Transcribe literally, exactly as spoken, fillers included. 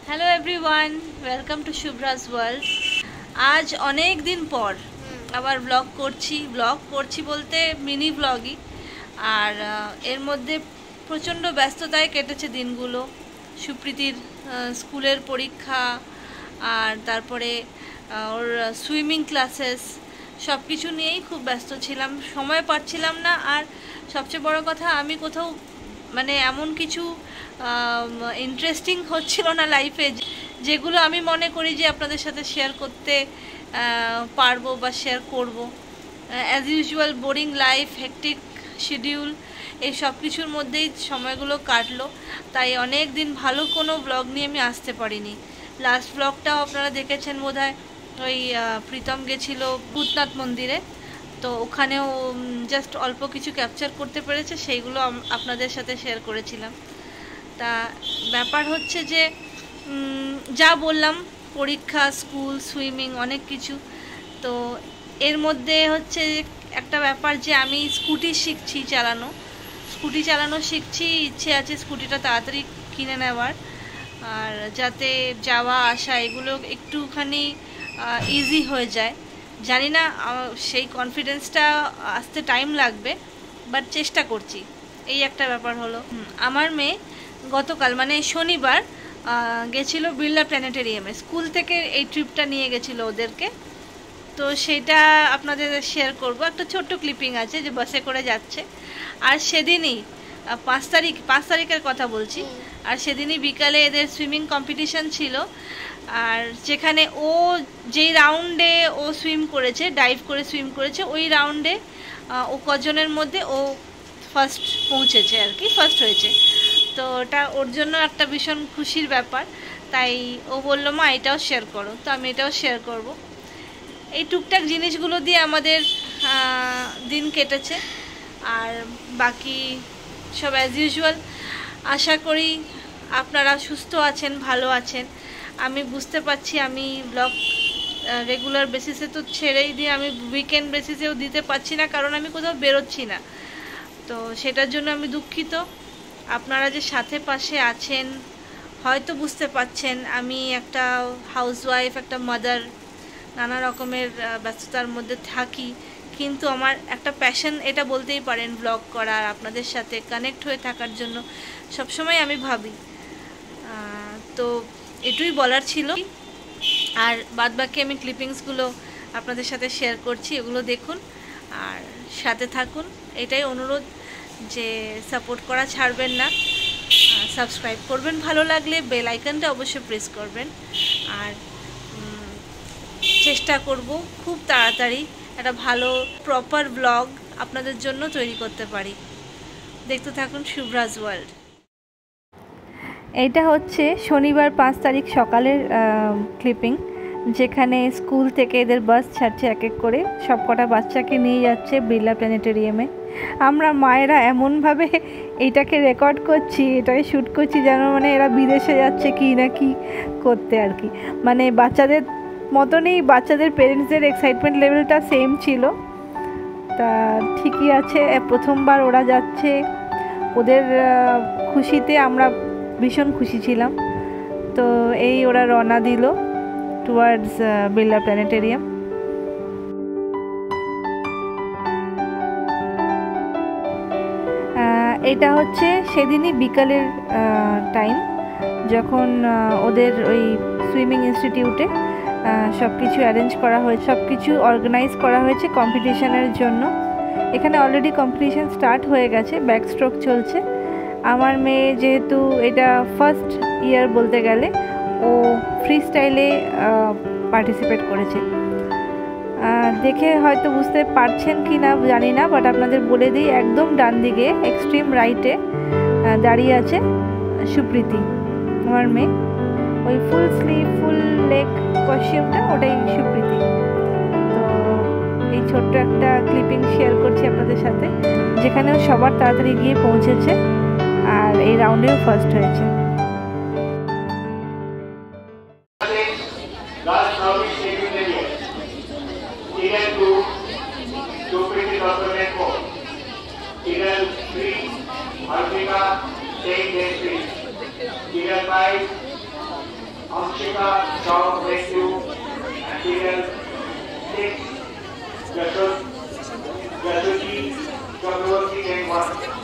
Hello everyone, welcome to Shubhra's world. आज अनेक दिन पर आबार ब्लग करছি ब्लग करছি बोलते मिनी ब्लगই আর এর মধ্যে প্রচণ্ড ব্যস্ততায় কেটেছে দিনগুলো। সুপ্রীতির স্কুলের পরীক্ষা আর তারপরে ওর সুইমিং ক্লাসেস সব কিছু নিয়েই খুব ব্যস্ত ছিলাম, সময় পাচ্ছিলাম না। আর সবচেয়ে বড় কথা, আমি কোথাও মানে এমন কিছু ইন্টারেস্টিং হচ্ছিল না লাইফে যেগুলো আমি মনে করি যে আপনাদের সাথে শেয়ার করতে পারবো বা শেয়ার করব। As usual boring life, hectic schedule, এই সব কিছুর মধ্যেই সময়গুলো কাটলো। তাই অনেক দিন ভালো কোনো ব্লগ নিয়ে আমি আসতে পারিনি। লাস্ট ব্লগটাও আপনারা দেখেছেন বোধহয়, ওই প্রীতম গেছিল ভূতনাথ মন্দিরে, তো ওখানেও জাস্ট অল্প কিছু ক্যাপচার করতে পেরেছে, সেইগুলো আপনাদের সাথে শেয়ার করেছিলাম। তা ব্যাপার হচ্ছে যে যা বললাম, পরীক্ষা, স্কুল, সুইমিং, অনেক কিছু। তো এর মধ্যে হচ্ছে একটা ব্যাপার যে আমি স্কুটি শিখছি চালানো স্কুটি চালানো শিখছি ইচ্ছে আছে স্কুটিটা তাড়াতাড়ি কিনে নেওয়ার, আর যাতে যাওয়া আসা এগুলো একটুখানি ইজি হয়ে যায়। জানি না সেই কনফিডেন্সটা আসতে টাইম লাগবে, বাট চেষ্টা করছি। এই একটা ব্যাপার হলো, আমার মেয়ে গতকাল মানে শনিবার গেছিল বিড়লা প্ল্যানেটেরিয়ামে। স্কুল থেকে এই ট্রিপটা নিয়ে গেছিলো ওদেরকে, তো সেটা আপনাদের শেয়ার করব। একটা ছোট্ট ক্লিপিং আছে যে বাসে করে যাচ্ছে। আর সেদিনই পাঁচ তারিখ পাঁচ তারিখের কথা বলছি, আর সেদিনই বিকালে এদের সুইমিং কম্পিটিশন ছিল। আর যেখানে ও যেই রাউন্ডে ও সুইম করেছে, ডাইভ করে সুইম করেছে, ওই রাউন্ডে ও কজনের মধ্যে ও ফার্স্ট পৌঁছেছে আর কি, ফার্স্ট হয়েছে। তো ওটা ওর জন্য একটা ভীষণ খুশির ব্যাপার। তাই ও বললো, মা এটাও শেয়ার করো। তো আমি এটাও শেয়ার করব। এই টুকটাক জিনিসগুলো দিয়ে আমাদের দিন কেটেছে। আর বাকি সব অ্যাজ ইউজুয়াল। আশা করি আপনারা সুস্থ আছেন, ভালো আছেন। আমি বুঝতে পারছি আমি ব্লগ রেগুলার বেসিসে তো ছেড়েই দিয়ে আমি উইকেন্ড বেসিসেও দিতে পারছি না, কারণ আমি কোথাও বেরোচ্ছি না। তো সেটার জন্য আমি দুঃখিত। আপনারা যে সাথে পাশে আছেন হয়তো বুঝতে পারছেন আমি একটা হাউসওয়াইফ, একটা মাদার, নানা রকমের ব্যস্ততার মধ্যে থাকি, কিন্তু আমার একটা প্যাশন এটা বলতেই পারেন ব্লগ করার, আপনাদের সাথে কানেক্ট হয়ে থাকার জন্য সবসময় আমি ভাবি। তো এটুই বলার ছিল। আর বাদবাকি আমি ক্লিপিংসগুলো আপনাদের সাথে শেয়ার করছি, এগুলো দেখুন আর সাথে থাকুন। এটাই অনুরোধ যে সাপোর্ট করা ছাড়বেন না, সাবস্ক্রাইব করবেন, ভালো লাগলে বেল আইকনটা অবশ্যই প্রেস করবেন। আর চেষ্টা করব খুব তাড়াতাড়ি একটা ভালো প্রপার ব্লগ আপনাদের জন্য তৈরি করতে পারি। দেখতে থাকুন শুভ্রাজ ওয়ার্ল্ড। এইটা হচ্ছে শনিবার পাঁচ তারিখ সকালের ক্লিপিং, যেখানে স্কুল থেকে এদের বাস ছাড়ছে এক এক করে, সব কটা বাচ্চাকে নিয়ে যাচ্ছে বিড়লা প্ল্যানেটেরিয়ামে। আমরা মায়েরা এমনভাবে এইটাকে রেকর্ড করছি, এটাকে শ্যুট করছি যেন মানে এরা বিদেশে যাচ্ছে কি না কি করতে আর কি। মানে বাচ্চাদের মতনই বাচ্চাদের পেরেন্টসদের এক্সাইটমেন্ট লেভেলটা সেম ছিল। তা ঠিকই আছে, প্রথমবার ওরা যাচ্ছে, ওদের খুশিতে আমরা ভীষণ খুশি ছিলাম। তো এই ওরা রওনা দিল টুয়ার্ডস বিড়লা প্ল্যানেটেরিয়াম। এটা হচ্ছে সেদিনই বিকালের টাইম, যখন ওদের ওই সুইমিং ইনস্টিটিউটে সব কিছু অ্যারেঞ্জ করা হয়েছে, সব কিছু অর্গানাইজ করা হয়েছে কম্পিটিশনের জন্য। এখানে অলরেডি কম্পিটিশন স্টার্ট হয়ে গেছে, ব্যাক স্ট্রোক চলছে। আমার মেয়ে যেহেতু এটা ফার্স্ট ইয়ার বলতে গেলে, ও ফ্রি স্টাইলে পার্টিসিপেট করেছে। দেখে হয়তো বুঝতে পারছেন কি না জানি না, বাট আপনাদের বলে দিই, একদম ডান দিকে এক্সট্রিম রাইটে দাঁড়িয়ে আছে সুপ্রীতি আমার মেয়ে। ওই ফুল স্লিভ ফুল লেগ কস্টিউমটা ওটাই সুপ্রীতি। তো এই ছোট্ট একটা ক্লিপিং শেয়ার করছি আপনাদের সাথে, যেখানেও সবার তাড়াতাড়ি গিয়ে পৌঁছেছে আর এই রাউন্ডেও ফার্স্ট হয়েছে। Amshika Shaw grade two, and figure six, Yashod, Yashodi Chakravarti grade one.